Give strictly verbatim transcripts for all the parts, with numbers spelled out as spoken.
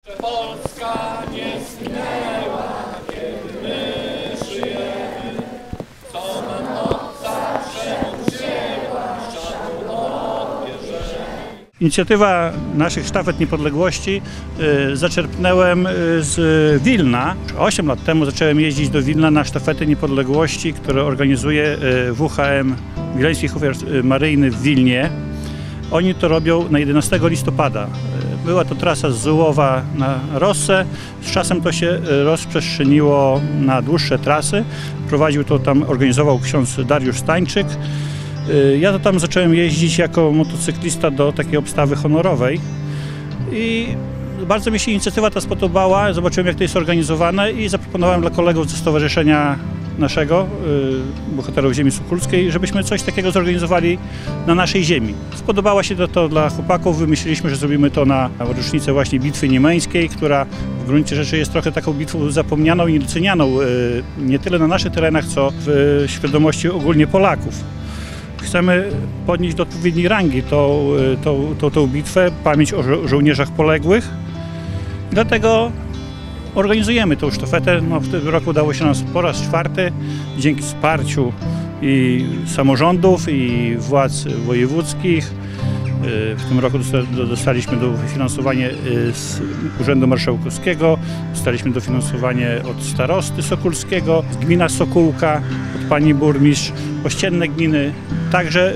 Polska nie zginęła, kiedy my żyjemy, co nam obca przemoc wzięła, ścianu odbierzemy. Inicjatywa naszych sztafet niepodległości y, zaczerpnęłem z Wilna. osiem lat temu zacząłem jeździć do Wilna na sztafety niepodległości, które organizuje y, W H M Wileńskich Ofiar Maryjnych w Wilnie. Oni to robią na jedenastego listopada. Była to trasa z Zułowa na Rossę. Z czasem to się rozprzestrzeniło na dłuższe trasy. Prowadził to tam, organizował ksiądz Dariusz Stańczyk. Ja to tam zacząłem jeździć jako motocyklista do takiej obstawy honorowej. I bardzo mi się inicjatywa ta spodobała. Zobaczyłem, jak to jest organizowane i zaproponowałem dla kolegów ze stowarzyszenia naszego, y, Bohaterów Ziemi Sokólskiej, żebyśmy coś takiego zorganizowali na naszej ziemi. Spodobało się to, to dla chłopaków, wymyśliliśmy, że zrobimy to na rocznicę właśnie Bitwy Niemeńskiej, która w gruncie rzeczy jest trochę taką bitwą zapomnianą i niedocenianą, y, nie tyle na naszych terenach, co w świadomości ogólnie Polaków. Chcemy podnieść do odpowiedniej rangi tą, tą, tą, tą bitwę, pamięć o żo żołnierzach poległych. Dlatego organizujemy tą sztafetę. No, w tym roku udało się nam po raz czwarty, dzięki wsparciu i samorządów, i władz wojewódzkich. W tym roku dostaliśmy dofinansowanie z Urzędu Marszałkowskiego, dostaliśmy dofinansowanie od starosty sokólskiego, gmina Sokółka, od pani burmistrz, ościenne gminy. Także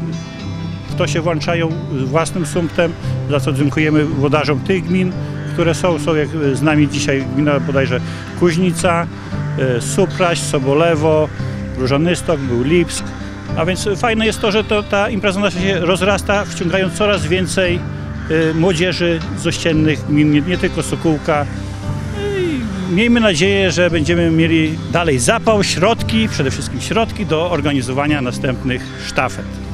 w to się włączają własnym sumptem, za co dziękujemy włodarzom tych gmin, które są, są jak z nami dzisiaj gmina bodajże Kuźnica, Supraś, Sobolewo, Różanystok, był Lipsk. A więc fajne jest to, że to, ta impreza nasza się rozrasta, wciągając coraz więcej y, młodzieży z ościennych gmin, nie, nie tylko Sokółka. I miejmy nadzieję, że będziemy mieli dalej zapał, środki, przede wszystkim środki do organizowania następnych sztafet.